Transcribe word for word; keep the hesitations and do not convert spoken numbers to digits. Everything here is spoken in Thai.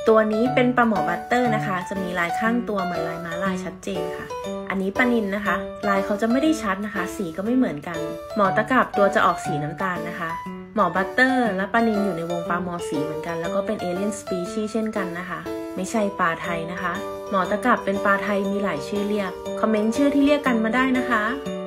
ตัวนี้เป็นปลาหมอบัตเตอร์นะคะจะมีลายข้างตัวเหมือนลายม้าลายชัดเจนค่ะอันนี้ปลานิลนะคะลายเขาจะไม่ได้ชัดนะคะสีก็ไม่เหมือนกันหมอตะกรับตัวจะออกสีน้ำตาลนะคะหมอบัตเตอร์และปลานิลอยู่ในวงปลาหมอสีเหมือนกันแล้วก็เป็นเอเลี่ยนสปีชีส์เช่นกันนะคะไม่ใช่ปลาไทยนะคะหมอตะกรับเป็นปลาไทยมีหลายชื่อเรียกคอมเมนต์ชื่อที่เรียกกันมาได้นะคะ